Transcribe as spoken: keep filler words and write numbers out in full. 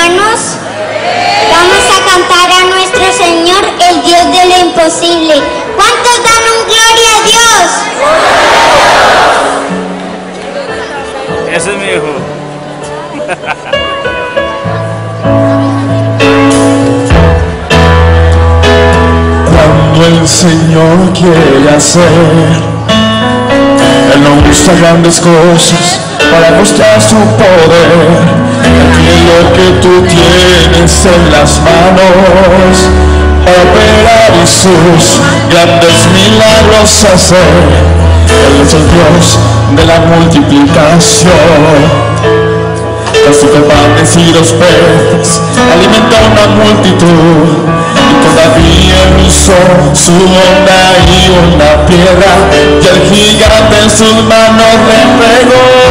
hermanos? Vamos a cantar a nuestro Señor, el Dios de lo imposible. ¿Cuántos dan un gloria a Dios? Ese es mi hijo. Cuando el Señor quiere hacer, Él no usa grandes cosas para mostrar su poder. Aquí lo que tú tienes en las manos para operar y sus grandes milagros hacer. Él es el Dios de la multiplicación. Con sus panes y dos peces alimenta una multitud, y todavía usó su onda y una piedra, y el gigante en sus manos le pegó.